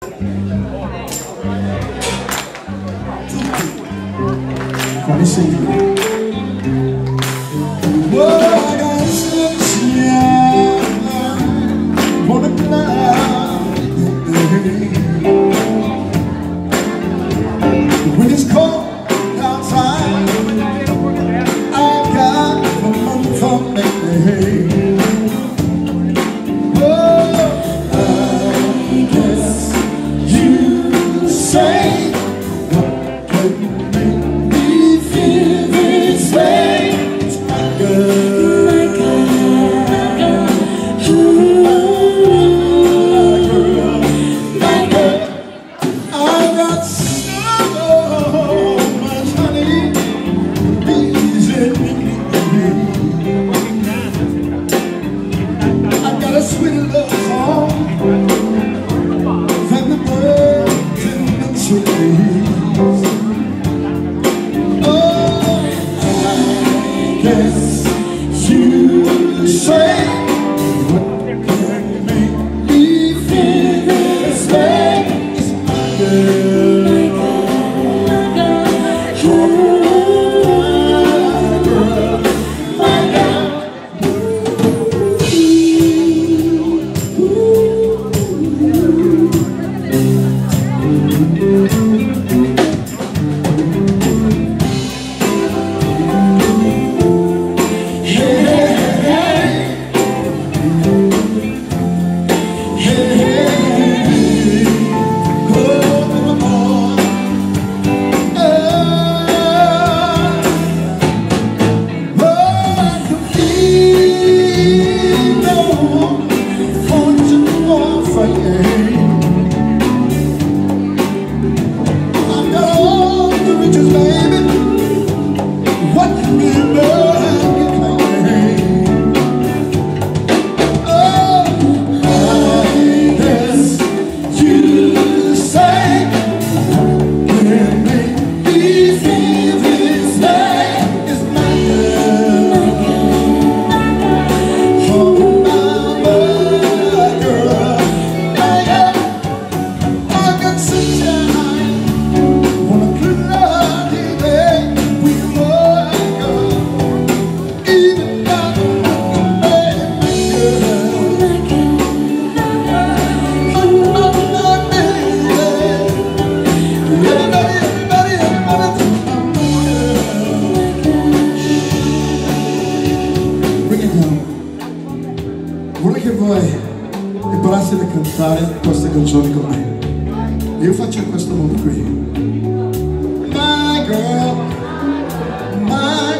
Quale sei? When it's cold outside, I've got a month from me. Oh, I guess you say what could make me feel this way. It's my girl, my girl, my girl. I got so much honey, bees in me. I got a sweet love song from the birds in the trees. Oh, I guess you say what can make me feel this way. It's my girl, my girl. Vorrei che voi imparaste a cantare queste canzoni con me. Io faccio in questo modo qui. My girl, my